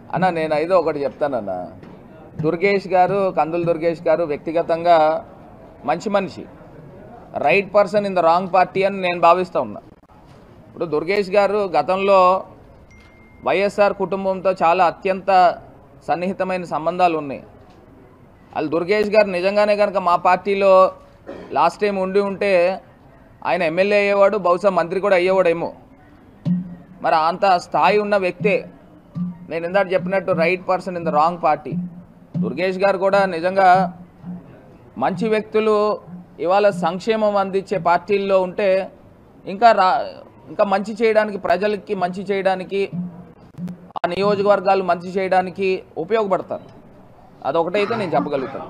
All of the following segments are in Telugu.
అన్న నేను ఐదో ఒకటి చెప్తానన్న. దుర్గేష్ గారు, కందుల దుర్గేష్ గారు వ్యక్తిగతంగా మంచి మనిషి, right person in the wrong party అని నేను భావిస్తూ ఉన్నా. ఇప్పుడు దుర్గేష్ గారు గతంలో వైఎస్ఆర్ కుటుంబంతో చాలా అత్యంత సన్నిహితమైన సంబంధాలు ఉన్నాయి. వాళ్ళు దుర్గేష్ గారు నిజంగానే కనుక మా పార్టీలో లాస్ట్ టైం ఉండి ఉంటే ఆయన ఎమ్మెల్యే అయ్యేవాడు, బహుశా మంత్రి కూడా అయ్యేవాడేమో. మరి అంత స్థాయి ఉన్న వ్యక్తే. నేను ఇందాక చెప్పినట్టు right person in the wrong party. Durgesh గారు కూడా నిజంగా మంచి వ్యక్తులు ఇవాళ సంక్షేమం అందించే పార్టీల్లో ఉంటే ఇంకా మంచి చేయడానికి, ప్రజలకి మంచి చేయడానికి, ఆ నియోజకవర్గాలు మంచి చేయడానికి ఉపయోగపడతారు. అదొకటైతే నేను చెప్పగలుగుతాను.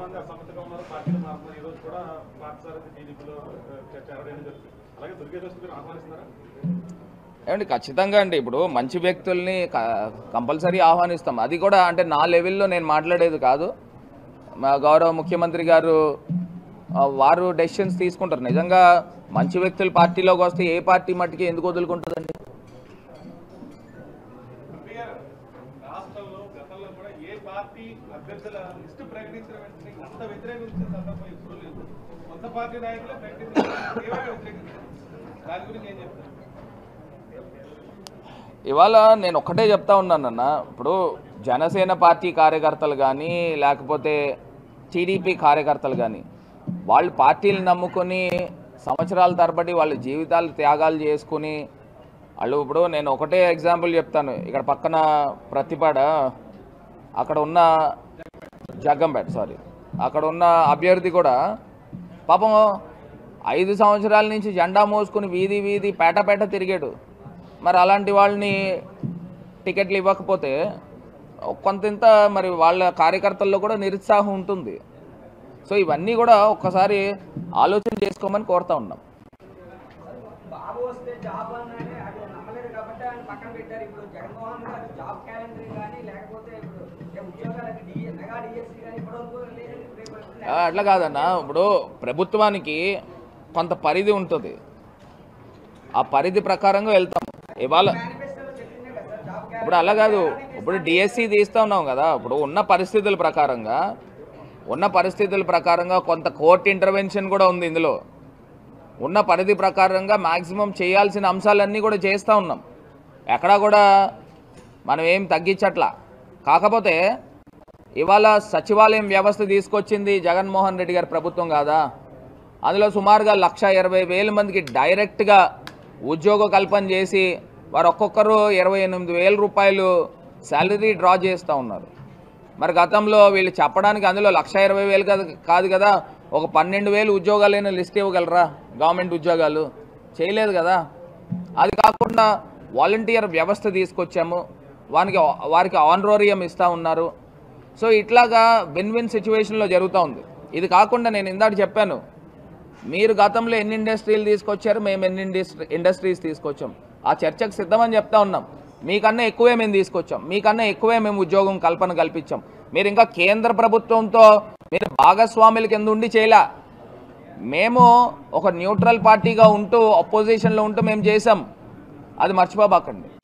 ఏమండి ఖచ్చితంగా అండి. ఇప్పుడు మంచి వ్యక్తుల్ని కంపల్సరీ ఆహ్వానిస్తాం. అది కూడా అంటే నా లెవెల్లో నేను మాట్లాడేది కాదు. మా గౌరవ ముఖ్యమంత్రి గారు వారు డెసిషన్స్ తీసుకుంటారు. నిజంగా మంచి వ్యక్తులు పార్టీలోకి వస్తే ఏ పార్టీ మట్టికి ఎందుకు వదులుకుంటుందండి? ఇవాళ నేను ఒక్కటే చెప్తా ఉన్నానన్న. ఇప్పుడు జనసేన పార్టీ కార్యకర్తలు కానీ లేకపోతే టీడీపీ కార్యకర్తలు కానీ వాళ్ళు పార్టీలు నమ్ముకొని సంవత్సరాల తరబడి వాళ్ళ జీవితాలు త్యాగాలు చేసుకుని వాళ్ళు, ఇప్పుడు నేను ఒకటే ఎగ్జాంపుల్ చెప్తాను. ఇక్కడ పక్కన ప్రతిపాడ అక్కడ ఉన్న జగ్గంపేట అక్కడ ఉన్న అభ్యర్థి కూడా పాపం 5 సంవత్సరాల నుంచి జెండా మోసుకుని వీధి వీధి పేట తిరిగాడు. మరి అలాంటి వాళ్ళని టికెట్లు ఇవ్వకపోతే కొంత మరి వాళ్ళ కార్యకర్తల్లో కూడా నిరుత్సాహం ఉంటుంది. సో ఇవన్నీ కూడా ఒక్కసారి ఆలోచన చేసుకోమని కోరుతా ఉన్నాం. అట్లా కాదన్న. ఇప్పుడు ప్రభుత్వానికి కొంత పరిధి ఉంటుంది, ఆ పరిధి ప్రకారంగా వెళ్తాం. ఇవాళ ఇప్పుడు అలా కాదు. ఇప్పుడు డిఎస్సి తీస్తూ ఉన్నాం కదా. ఇప్పుడు ఉన్న పరిస్థితుల ప్రకారంగా కొంత కోర్టు ఇంటర్వెన్షన్ కూడా ఉంది ఇందులో. ఉన్న పరిధి ప్రకారంగా మ్యాక్సిమం చేయాల్సిన అంశాలన్నీ కూడా చేస్తూ ఉన్నాం. ఎక్కడా కూడా మనం ఏం తగ్గించట్లా. కాకపోతే ఇవాళ సచివాలయం వ్యవస్థ తీసుకొచ్చింది జగన్మోహన్ రెడ్డి గారి ప్రభుత్వం కాదా? అందులో సుమారుగా 1,20,000 మందికి డైరెక్ట్గా ఉద్యోగ కల్పన చేసి వారు ఒక్కొక్కరు 28,000 రూపాయలు శాలరీ డ్రా చేస్తూ ఉన్నారు. మరి గతంలో వీళ్ళు చెప్పడానికి అందులో 1,20,000 కాదు కదా, ఒక 12,000 ఉద్యోగాలైనా లిస్ట్ ఇవ్వగలరా? గవర్నమెంట్ ఉద్యోగాలు చేయలేదు కదా. అది కాకుండా వాలంటీర్ వ్యవస్థ తీసుకొచ్చాము, వారికి ఆనరోరియం ఇస్తూ ఉన్నారు. సో ఇట్లాగా విన్ విన్ సిచ్యువేషన్లో జరుగుతూ ఉంది. ఇది కాకుండా నేను ఇందాక చెప్పాను, మీరు గతంలో ఎన్ని ఇండస్ట్రీలు తీసుకొచ్చారు, మేము ఎన్ని ఇండస్ట్రీస్ తీసుకొచ్చాం, ఆ చర్చకు సిద్ధమని చెప్తా ఉన్నాం. మీకన్నా ఎక్కువే మేము తీసుకొచ్చాం, మీకన్నా ఎక్కువే మేము ఉద్యోగం కల్పించాం. మీరు ఇంకా కేంద్ర ప్రభుత్వంతో మీరు భాగస్వాముల కింద ఉండి చేయలే. మేము ఒక న్యూట్రల్ పార్టీగా ఉంటూ అపోజిషన్లో ఉంటూ మేము చేసాం. అది మర్చిపోబాకండి.